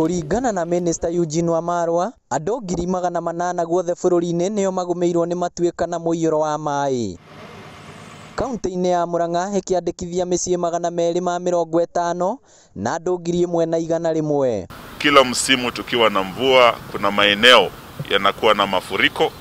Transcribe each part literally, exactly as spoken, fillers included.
Kuringana na Minister Eugene Wamalwa, andũ ngiri magana manana guothe bũrũri-inĩ nĩo magũmĩirwo nĩ matuĩka na mũiyũro wa maĩ. Kaunti-inĩ ya Murang'a ĩkĩandĩkithia mĩciĩ magana merĩ ma mĩrongo ĩtano na andũ ngiri ĩmwe na igana rĩmwe. Kila msimu tukiwa na mvua kuna maeneo yanakuwa na mafuriko,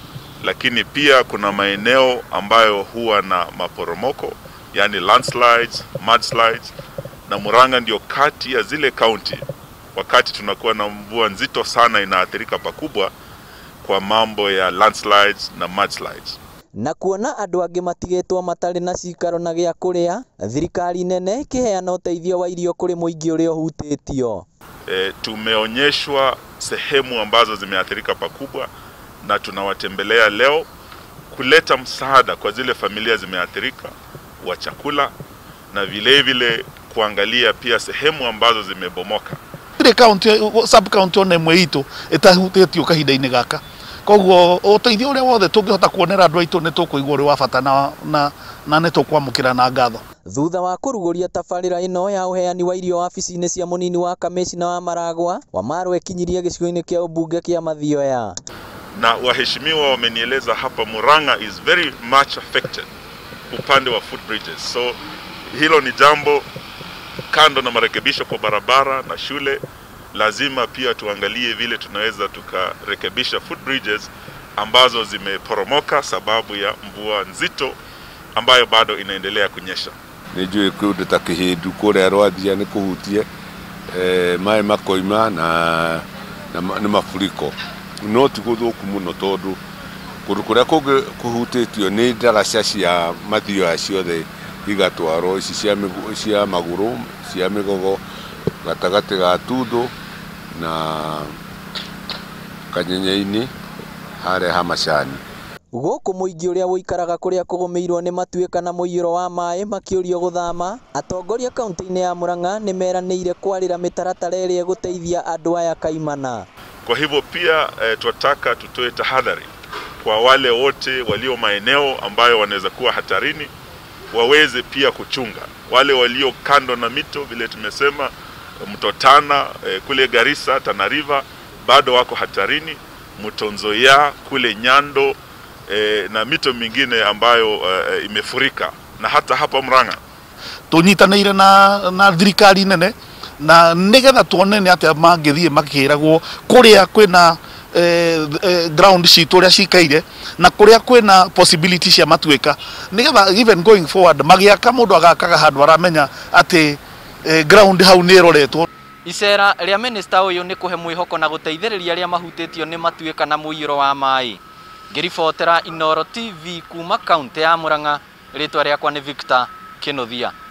lakini pia kuna maeneo ambayo huwa na maporomoko, yani landslides, mudslides, na Murang'a ndio kati ya zile county wakati tunakuwa na mvua nzito sana inaathirika pakubwa kwa mambo ya landslides na mudslides. Na kuona andũ angĩ matigĩtwo matarĩ na cikaro na gĩa kũrĩa, thirikari nene ĩkĩheana ũteithio wa irio kũrĩ mũingĩ ũrĩa ũhutĩtio. E, tumeonyeshwa sehemu ambazo zimeathirika pakubwa na tunawatembelea leo kuleta msaada kwa zile familia zimeathirika wa chakula na vile vile kuangalia pia sehemu ambazo zimebomoka. Ile county sub county one mwe itu itahutĩtio kahinda-inĩ gaka. Koguo ũteithio ũrĩa wothe tũngĩhota kuonera andũ aitũ nĩ tũkũigua ũrĩ wa bata na na na nĩ tũkwamũkĩra na ngatho. Thutha wa kũrugũria tabarĩra ĩno ya ũheani wa irio wabici-inĩ cia mũnini wa kamĩcina wa Maragwa, Wamalwa ekinyirie gĩcigo-inĩ kĩa ũmbunge kĩa Mathioya. Na waheshimiwa wamenieleza hapa Murang'a is very much affected upande wa footbridges. So hilo ni jambo, kando na marekebisho kwa barabara na shule, lazima pia tuangalie vile tunaweza tukarekebisha footbridges ambazo zimeporomoka sababu ya mvua nzito ambayo bado inaendelea kunyesha. Nijue kundu ta Kihindu kuria Rwathia ni kuhutie eh mai makoima na na mafuriko no ti guthuku muno tondu kundu kuria kungi kuhutitio ni ndaraca cia Mathioya ciothe igatwarwo ici cia cia maguru cia migogo gatagati ga Tuthu na Kanyenye-ini hare Hamacani. Gũkũ mũingĩ ũrĩa ũikaraga kũrĩa kũgũmĩirwo nĩ matuĩka na mũiyũro wa maĩ makĩũrio gũthama, atongoria kaunti-inĩ ya Murang'a nĩ meranĩire kwarĩra mĩtaratara ĩrĩa gũteithia andũ aya kaimana. Kwa hivyo pia e, tunataka tutoe tahadhari kwa wale wote walio maeneo ambayo wanaweza kuwa hatarini, waweze pia kuchunga. Wale walio kando na mito vile tumesema mto Tana e, kule Garissa, Tana River bado wako hatarini, mto Nzoia kule Nyando e, na mito mingine ambayo e, imefurika, na hata hapa Murang'a tunyitanĩire na na thirikari nene na nigetha tuone nĩ atĩa mangĩthiĩ makĩragwo kũrĩa kwĩna eh, eh, ground citũ ũrĩa cikaire na kũrĩa kwĩna possibility cia matuĩka, nigetha even going forward magĩaka mũndũ agakaga handũ aramenya atĩ eh, ground hau nĩ ĩroretwo. Icera rĩa minister ũyũ nĩ kũhe mwĩhoko na gũteithĩrĩria arĩa mahutĩtio nĩ matuĩka na mũiyũro wa maĩ. Ngĩribotera Inooro T V kuma kaunti ya Murang'a, rĩtwa rĩakwa nĩ Victor Kĩnuthia.